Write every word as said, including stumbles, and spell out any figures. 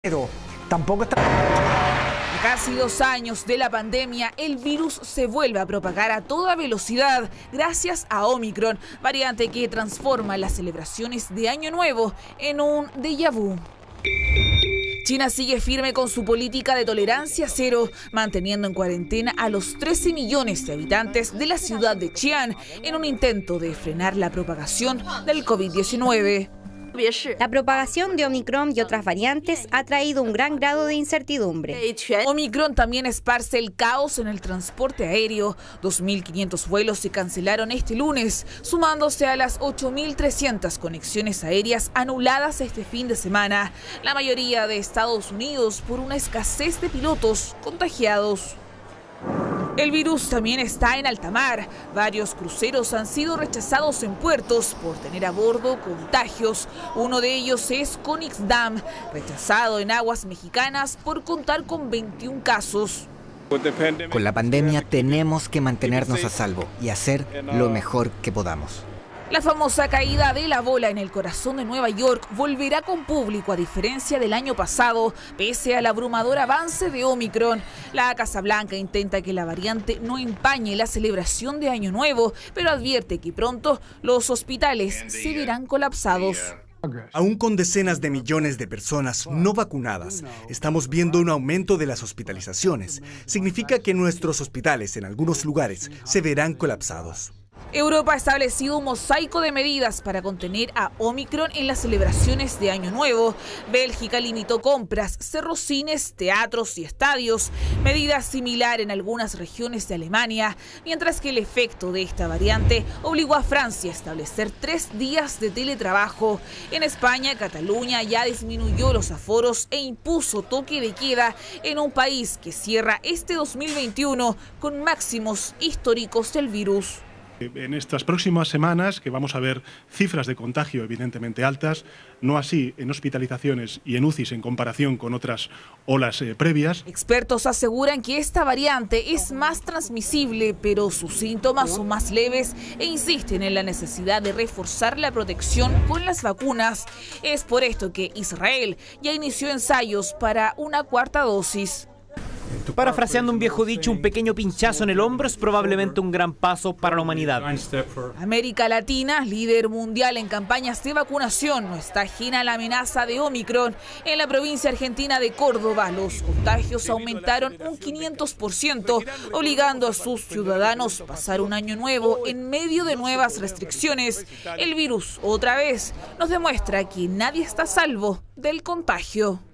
Pero tampoco está... A casi dos años de la pandemia, el virus se vuelve a propagar a toda velocidad gracias a Omicron, variante que transforma las celebraciones de Año Nuevo en un déjà vu. China sigue firme con su política de tolerancia cero, manteniendo en cuarentena a los trece millones de habitantes de la ciudad de Xi'an en un intento de frenar la propagación del COVID diecinueve. La propagación de Omicron y otras variantes ha traído un gran grado de incertidumbre. Omicron también esparce el caos en el transporte aéreo. dos mil quinientos vuelos se cancelaron este lunes, sumándose a las ocho mil trescientas conexiones aéreas anuladas este fin de semana, la mayoría de Estados Unidos por una escasez de pilotos contagiados. El virus también está en alta mar. Varios cruceros han sido rechazados en puertos por tener a bordo contagios. Uno de ellos es Königsdam, rechazado en aguas mexicanas por contar con veintiún casos. Con la pandemia tenemos que mantenernos a salvo y hacer lo mejor que podamos. La famosa caída de la bola en el corazón de Nueva York volverá con público a diferencia del año pasado, pese al abrumador avance de Omicron. La Casa Blanca intenta que la variante no empañe la celebración de Año Nuevo, pero advierte que pronto los hospitales se verán colapsados. Aún con decenas de millones de personas no vacunadas, estamos viendo un aumento de las hospitalizaciones. Significa que nuestros hospitales en algunos lugares se verán colapsados. Europa ha establecido un mosaico de medidas para contener a Omicron en las celebraciones de Año Nuevo. Bélgica limitó compras, cerró cines, teatros y estadios, medida similar en algunas regiones de Alemania, mientras que el efecto de esta variante obligó a Francia a establecer tres días de teletrabajo. En España, Cataluña ya disminuyó los aforos e impuso toque de queda en un país que cierra este dos mil veintiuno con máximos históricos del virus. En estas próximas semanas, que vamos a ver cifras de contagio evidentemente altas, no así en hospitalizaciones y en U C Is en comparación con otras olas eh, previas. Expertos aseguran que esta variante es más transmisible, pero sus síntomas son más leves e insisten en la necesidad de reforzar la protección con las vacunas. Es por esto que Israel ya inició ensayos para una cuarta dosis. Parafraseando un viejo dicho, un pequeño pinchazo en el hombro es probablemente un gran paso para la humanidad. América Latina, líder mundial en campañas de vacunación, no está ajena a la amenaza de Omicron. En la provincia argentina de Córdoba, los contagios aumentaron un quinientos por ciento, obligando a sus ciudadanos a pasar un año nuevo en medio de nuevas restricciones. El virus, otra vez, nos demuestra que nadie está a salvo del contagio.